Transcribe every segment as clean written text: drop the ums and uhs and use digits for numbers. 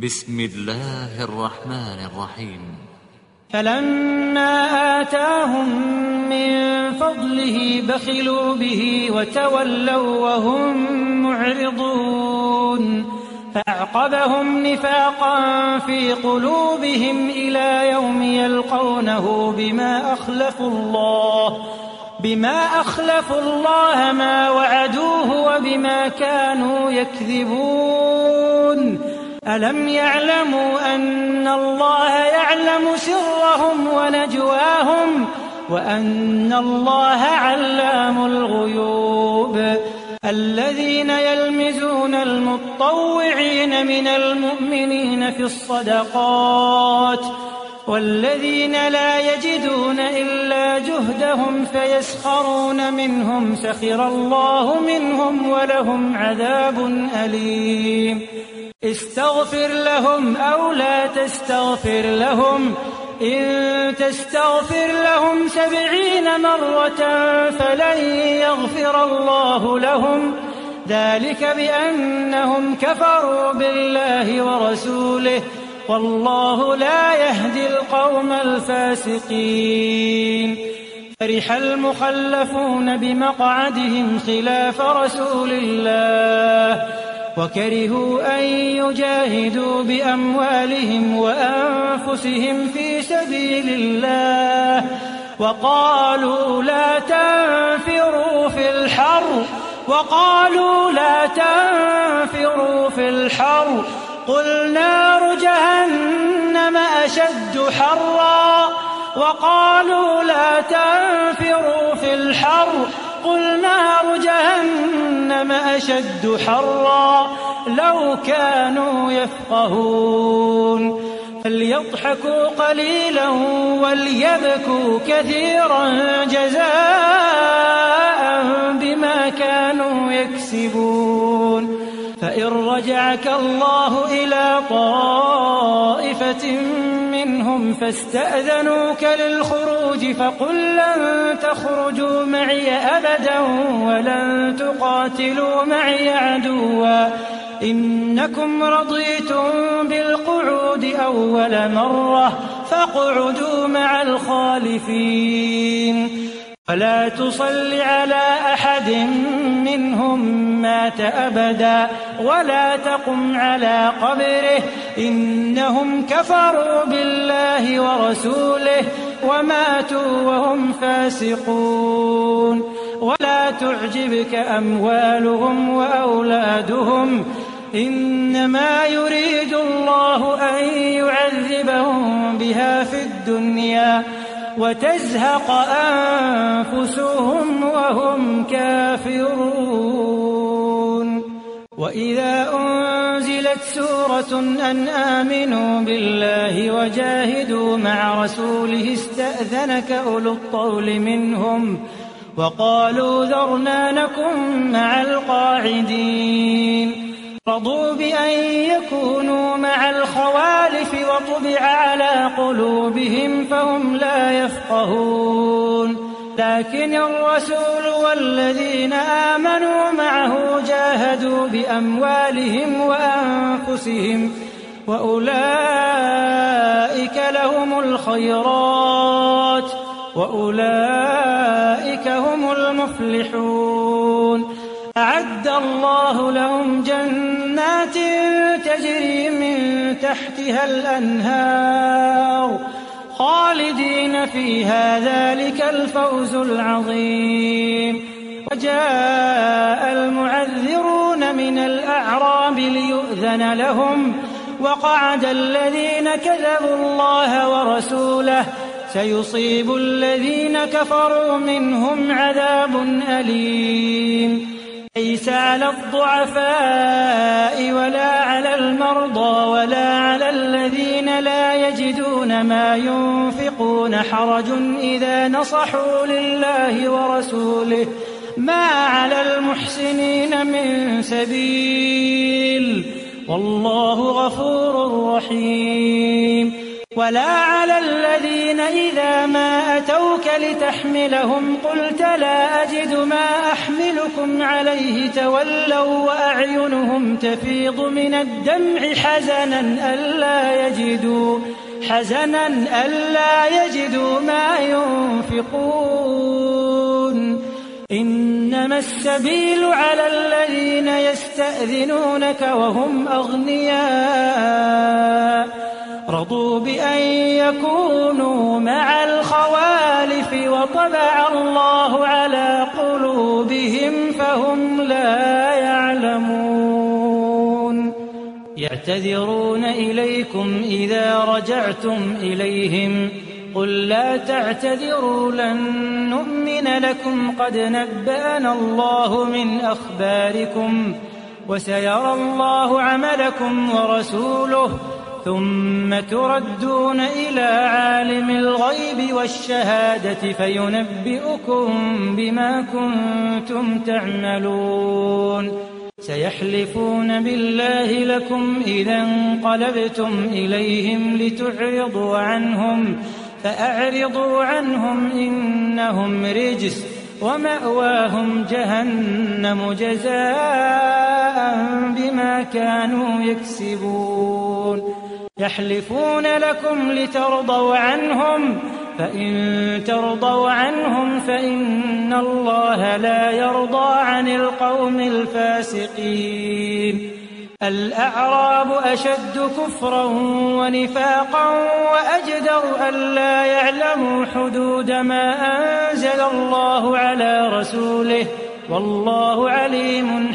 بسم الله الرحمن الرحيم. فلما آتاهم من فضله بخلوا به وتولوا وهم معرضون فأعقبهم نفاقا في قلوبهم إلى يوم يلقونه بما أخلفوا الله ما وعدوه وبما كانوا يكذبون. ألم يعلموا أن الله يعلم سرهم ونجواهم وأن الله علام الغيوب. الذين يلمزون المطوعين من المؤمنين في الصدقات والذين لا يجدون إلا جهدهم فيسخرون منهم سخر الله منهم ولهم عذاب أليم. استغفر لهم أو لا تستغفر لهم إن تستغفر لهم 70 مرة فلن يغفر الله لهم ذلك بأنهم كفروا بالله ورسوله والله لا يهدي القوم الفاسقين. فرح المخلفون بمقعدهم خلاف رسول الله وكرهوا أن يجاهدوا بأموالهم وأنفسهم في سبيل الله وقالوا لا تنفروا في الحر قل نار جهنم أشد حرا وقالوا لا تنفروا في الحر قل نار جهنم أشد حرا لو كانوا يفقهون. فليضحكوا قليلا وليبكوا كثيرا جزاء بما كانوا يكسبون. فإن رجعك الله إلى طائفة منهم فاستأذنوك للخروج فقل لن تخرجوا معي أبدا ولن تقاتلوا معي عدوا إنكم رضيتم بالقعود أول مرة فاقعدوا مع الخالفين. ولا تصل على أحد منهم مات أبدا ولا تقم على قبره إنهم كفروا بالله ورسوله وماتوا وهم فاسقون. ولا تعجبك أموالهم وأولادهم إنما يريد الله أن يعذبهم بها في الدنيا وتزهق أنفسهم وهم كافرون. وإذا أنزلت سورة أن آمنوا بالله وجاهدوا مع رسوله استأذنك أولو الطول منهم وقالوا ذرنا نكن مع القاعدين. رضوا بأن يكونوا مع الخوالف وطبع على قلوبهم فهم لا يفقهون. لكن الرسول والذين آمنوا معه جاهدوا بأموالهم وأنفسهم وأولئك لهم الخيرات وأولئك هم المفلحون. أعد الله لهم جنات تجري من تحتها الأنهار خالدين فيها ذلك الفوز العظيم. وجاء المعذرون من الأعراب ليؤذن لهم وقعد الذين كذبوا الله ورسوله سيصيب الذين كفروا منهم عذاب أليم. ليس على الضعفاء ولا على المرضى ولا على الذين لا يجدون ما ينفقون حرج إذا نصحوا لله ورسوله ما على المحسنين من سبيل والله غفور رحيم. ولا على الذين إذا ما أتوك لتحملهم قلت لا أجد ما أحملكم عليه تولوا وأعينهم تفيض من الدمع حزنا ألا يجدوا ما ينفقون إنما السبيل على الذين يستأذنونك وهم أغنياء رضوا بأن يكونوا مع الخوالف وطبع الله على قلوبهم فهم لا يعلمون يعتذرون إليكم إذا رجعتم إليهم قل لا تعتذروا لن نؤمن لكم قد نبأنا الله من أخباركم وسيرى الله عملكم ورسوله ثم تردون إلى عالم الغيب والشهادة فينبئكم بما كنتم تعملون سيحلفون بالله لكم إذا انقلبتم إليهم لتعرضوا عنهم فأعرضوا عنهم إنهم رجس ومأواهم جهنم جزاء بما كانوا يكسبون يحلفون لكم لترضوا عنهم فإن ترضوا عنهم فإن الله لا يرضى عن القوم الفاسقين الأعراب أشد كفرا ونفاقا وأجدر ألا يعلموا حدود ما أنزل الله على رسوله والله عليم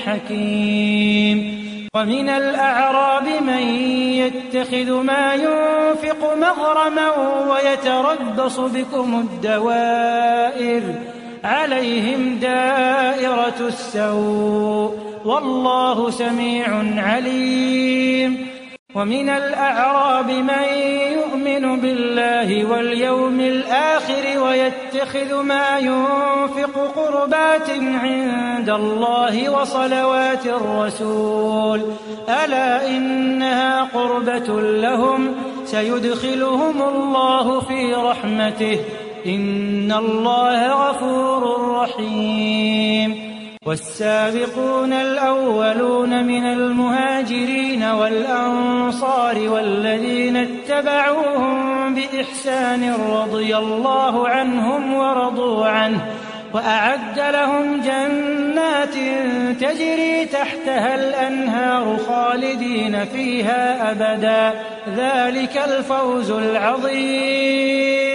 حكيم ومن الأعراب من يتخذ ما ينفق مغرما ويتربص بكم الدوائر عليهم دائرة السوء والله سميع عليم ومن الأعراب من يؤمن بالله واليوم الآخر ويتخذ ما ينفق قربات عند الله وصلوات الرسول ألا إنها قربة لهم سيدخلهم الله في رحمته إن الله غفور رحيم والسابقون الأولون من المهاجرين والأنصار والذين اتبعوهم بإحسان رضي الله عنهم ورضوا عنه وأعد لهم جنات تجري تحتها الأنهار خالدين فيها أبدا ذلك الفوز العظيم